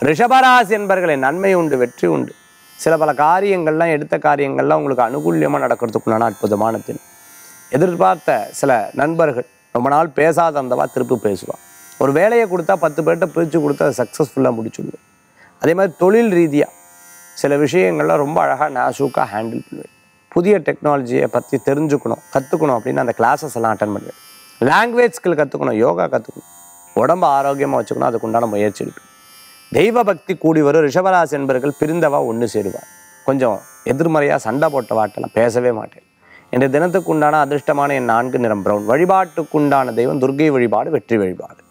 ரிஷபராசி என்பர்களே நன்மை உண்டு, வெற்றி உண்டு. சில பல காரியங்கள்லாம் எடுத்த காரியங்கள்லாம் உங்களுக்கு அனுகூல்யமாக நடக்கிறதுக்குள்ளான அற்புதமான தினம். எதிர்பார்த்த சில நண்பர்கள் ரொம்ப நாள் பேசாத இருந்தவா திருப்பி பேசுவாள். ஒரு வேலையை கொடுத்தா 10 பேர்கிட்ட பிரித்து கொடுத்து அதை சக்ஸஸ்ஃபுல்லாக முடிச்சுடுவேன். அதே மாதிரி தொழில் ரீதியாக சில விஷயங்கள்லாம் ரொம்ப அழகாக நாசூக்காக ஹேண்டில் பண்ணுவேன். புதிய டெக்னாலஜியை பற்றி தெரிஞ்சுக்கணும், கற்றுக்கணும் அப்படின்னு அந்த கிளாஸஸ் எல்லாம் அட்டன் பண்ணுவேன். லாங்குவேஜ் ஸ்கில் கற்றுக்கணும், யோகா கற்றுக்கணும், உடம்பு ஆரோக்கியமாக வச்சுக்கணும், அதுக்குண்டான முயற்சி இருக்குது. தெய்வ பக்தி கூடி வரும். ரிஷபராசி என்பர்கள் பிரிந்தவா ஒன்று சேருவார். கொஞ்சம் எதிர்மறையாக சண்டை போட்ட வாட்டெல்லாம் பேசவே மாட்டேன். இன்றைய தினத்துக்கு உண்டான அதிர்ஷ்டமான என் 4 நிறம் பிரவுன். வழிபாட்டுக்குண்டான தெய்வம் துர்க்கை வழிபாடு, வெற்றி வழிபாடு.